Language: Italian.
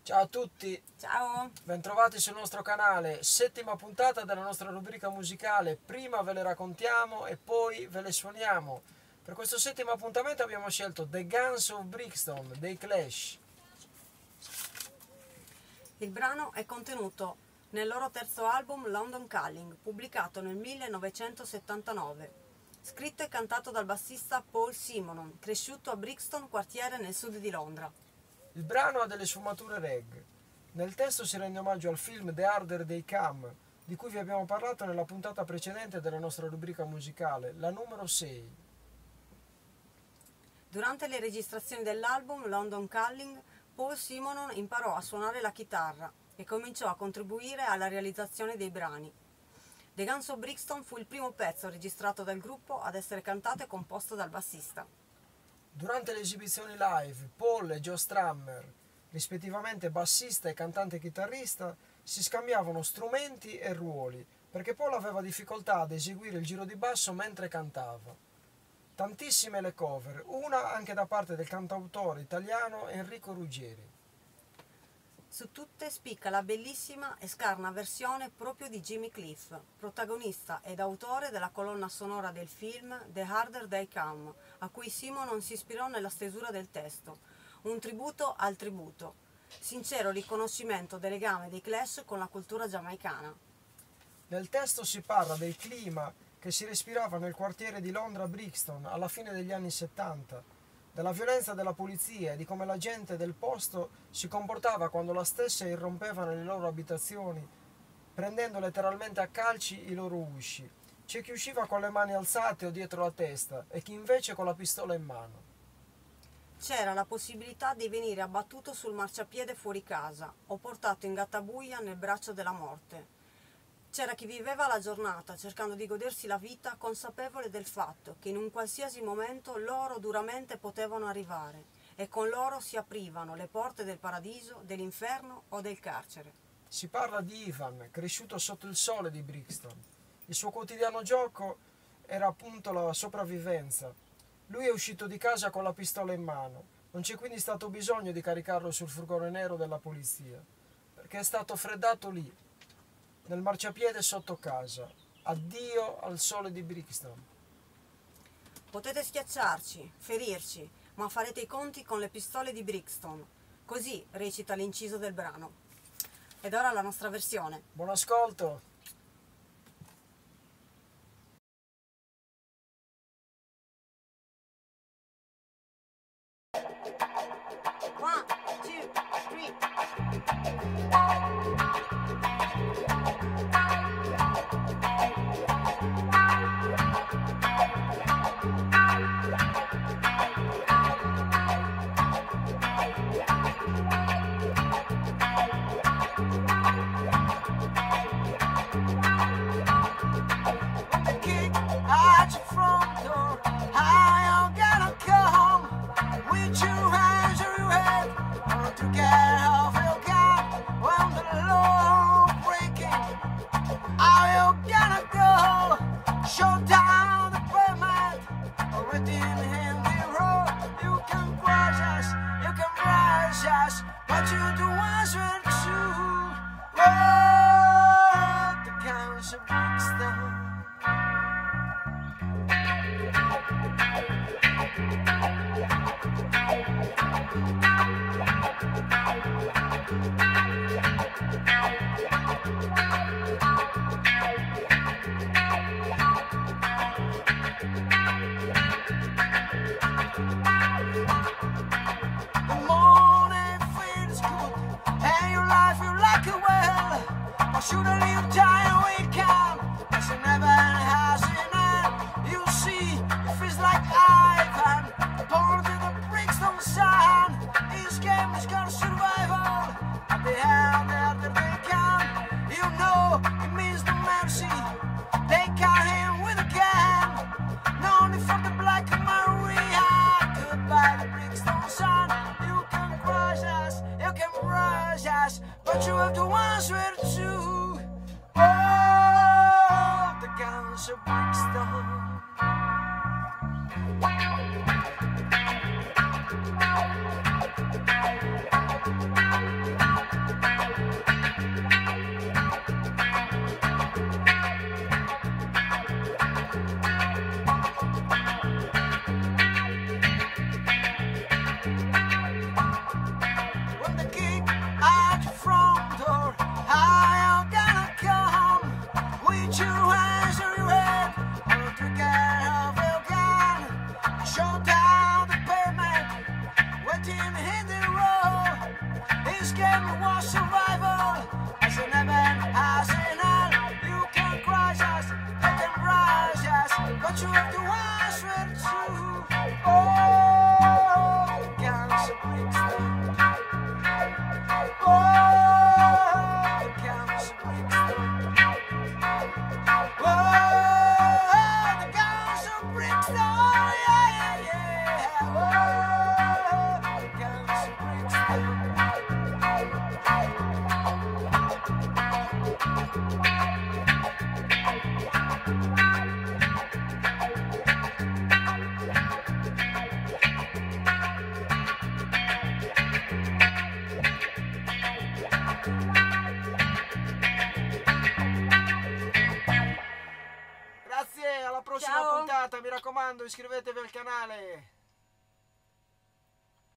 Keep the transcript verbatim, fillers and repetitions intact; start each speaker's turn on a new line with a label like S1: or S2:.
S1: Ciao a tutti,
S2: Ciao!
S1: bentrovati sul nostro canale, settima puntata della nostra rubrica musicale. Prima ve le raccontiamo e poi ve le suoniamo. Per questo settimo appuntamento abbiamo scelto The Guns of Brixton dei Clash.
S2: Il brano è contenuto nel loro terzo album London Calling, pubblicato nel millenovecentosettantanove. Scritto e cantato dal bassista Paul Simonon, cresciuto a Brixton, quartiere nel sud di Londra.
S1: Il brano ha delle sfumature reggae. Nel testo si rende omaggio al film The Harder They Come, di cui vi abbiamo parlato nella puntata precedente della nostra rubrica musicale, la numero sei.
S2: Durante le registrazioni dell'album London Calling, Paul Simonon imparò a suonare la chitarra e cominciò a contribuire alla realizzazione dei brani. The Guns of Brixton fu il primo pezzo registrato dal gruppo ad essere cantato e composto dal bassista.
S1: Durante le esibizioni live, Paul e Joe Strummer, rispettivamente bassista e cantante chitarrista, si scambiavano strumenti e ruoli, perché Paul aveva difficoltà ad eseguire il giro di basso mentre cantava. Tantissime le cover, una anche da parte del cantautore italiano Enrico Ruggeri.
S2: Su tutte spicca la bellissima e scarna versione proprio di Jimmy Cliff, protagonista ed autore della colonna sonora del film The Harder They Come, a cui Simonon si ispirò nella stesura del testo. Un tributo al tributo, sincero riconoscimento del legame dei Clash con la cultura giamaicana.
S1: Nel testo si parla del clima che si respirava nel quartiere di Londra Brixton alla fine degli anni settanta, della violenza della polizia e di come la gente del posto si comportava quando la stessa irrompeva nelle loro abitazioni, prendendo letteralmente a calci i loro usci. C'è chi usciva con le mani alzate o dietro la testa e chi invece con la pistola in mano.
S2: C'era la possibilità di venire abbattuto sul marciapiede fuori casa o portato in gattabuia nel braccio della morte. C'era chi viveva la giornata cercando di godersi la vita, consapevole del fatto che in un qualsiasi momento loro duramente potevano arrivare e con loro si aprivano le porte del paradiso, dell'inferno o del carcere.
S1: Si parla di Ivan, cresciuto sotto il sole di Brixton. Il suo quotidiano gioco era appunto la sopravvivenza. Lui è uscito di casa con la pistola in mano. Non c'è quindi stato bisogno di caricarlo sul furgone nero della polizia, perché è stato freddato lì, nel marciapiede sotto casa. Addio al sole di Brixton.
S2: Potete schiacciarci, ferirci, ma farete i conti con le pistole di Brixton. Così recita l'inciso del brano. Ed ora la nostra versione.
S1: Buon ascolto!
S2: One, two, three.
S1: What you do was well true. Oh, the Guns of Brixton. Should I leave time we can? As it never has in end. You see, it feels like Ivan, born to the Brixton sun. His game is called survival. At the end, after they can, you know it means no mercy. They cut him with a gun. No need for the Black Maria. Goodbye, the Brixton sun. You can crush us, you can rush us, but you have to answer to. Oh, the Guns of Brixton. showed down the pavement, waiting in the road. His game was survival, as in heaven, as in hell. You can crush us, they can brush us, but you have to answer to. Oh, the cancer brings them. Oh, the cancer brings them. Oh, the cancer brings them. Yeah, yeah, yeah. Oh, the cancer brings them. Grazie, alla prossima
S2: Ciao.
S1: puntata, mi raccomando, iscrivetevi al canale.